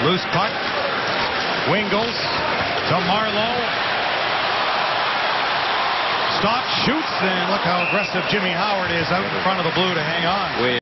Loose puck. Wingles to Marleau. Stops, shoots, and look how aggressive Jimmy Howard is out in front of the blue to hang on.